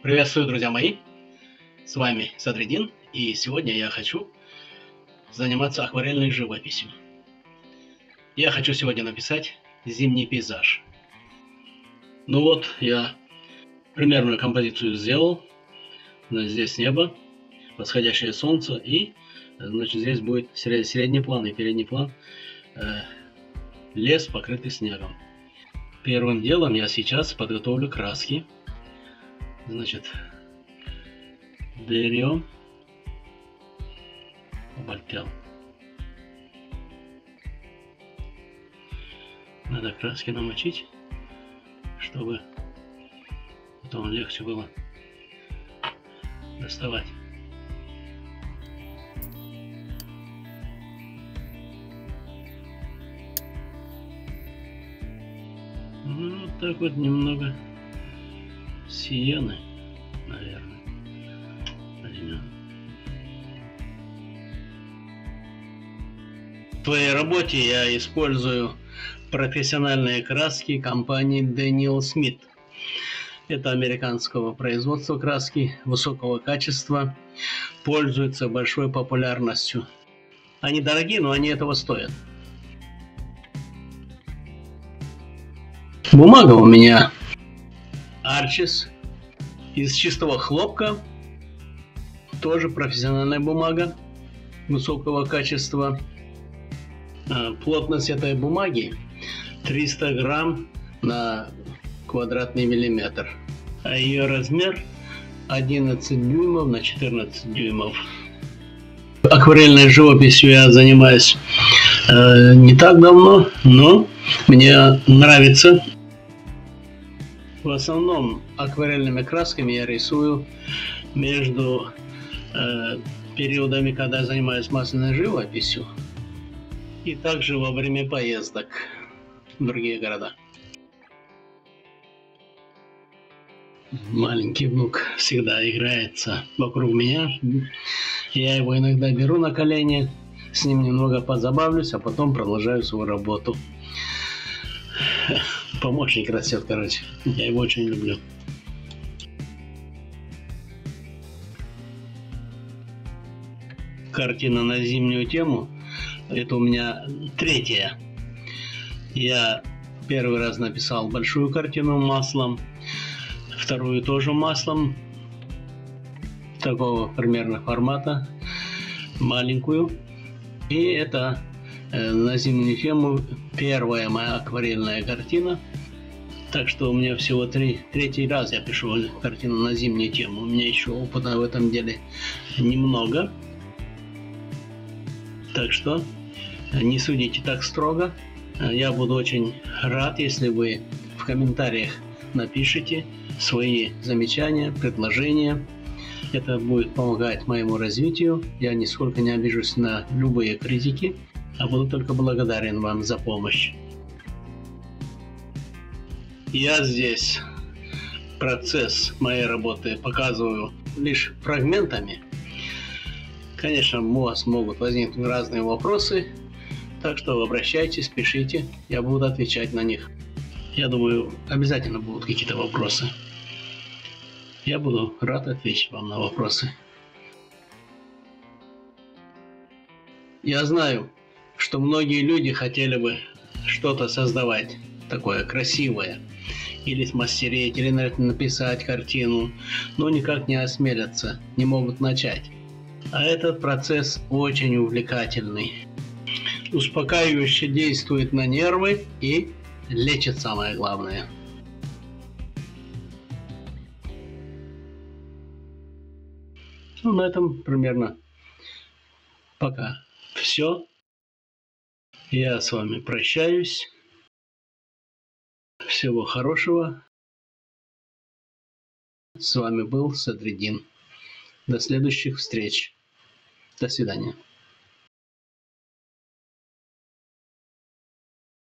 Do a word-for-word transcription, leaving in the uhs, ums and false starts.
Приветствую, друзья мои! С вами Садриддин, и сегодня я хочу заниматься акварельной живописью. Я хочу сегодня написать зимний пейзаж. Ну вот, я примерную композицию сделал. Здесь небо, восходящее солнце, и значит, здесь будет средний план и передний план, э, лес, покрытый снегом. Первым делом я сейчас подготовлю краски. Значит, берем обальтел. Надо краски намочить, чтобы потом легче было доставать. Ну, вот так вот немного сиены, наверное, возьмем. В своей работе я использую профессиональные краски компании Дэниел Смит. Это американского производства краски высокого качества, пользуются большой популярностью. Они дорогие, но они этого стоят. Бумага у меня Arches из чистого хлопка, тоже профессиональная бумага высокого качества. Плотность этой бумаги триста грамм на квадратный миллиметр, а ее размер одиннадцать дюймов на четырнадцать дюймов. Акварельной живописью я занимаюсь э, не так давно, но мне нравится. В основном акварельными красками я рисую между э, периодами, когда я занимаюсь масляной живописью, и также во время поездок в другие города. Маленький внук всегда играется вокруг меня. Я его иногда беру на колени, с ним немного позабавлюсь, а потом продолжаю свою работу. Помощник растет, короче. Я его очень люблю. Картина на зимнюю тему. Это у меня третья. Я первый раз написал большую картину маслом, вторую тоже маслом, такого примерно формата, маленькую. И это э, на зимнюю тему первая моя акварельная картина. Так что у меня всего три, третий раз я пишу картину на зимнюю тему. У меня еще опыта в этом деле немного. Так что не судите так строго. Я буду очень рад, если вы в комментариях напишите свои замечания, предложения. Это будет помогать моему развитию. Я нисколько не обижусь на любые критики, а буду только благодарен вам за помощь. Я здесь процесс моей работы показываю лишь фрагментами. Конечно, у вас могут возникнуть разные вопросы, так что обращайтесь, пишите, я буду отвечать на них. Я думаю, обязательно будут какие-то вопросы. Я буду рад ответить вам на вопросы. Я знаю, что многие люди хотели бы что-то создавать такое красивое, или смастерить, или написать картину, но никак не осмелятся, не могут начать. А этот процесс очень увлекательный, успокаивающе действует на нервы и лечит, самое главное. Ну, на этом примерно пока все. Я с вами прощаюсь. Всего хорошего. С вами был Садриддин. До следующих встреч. До свидания.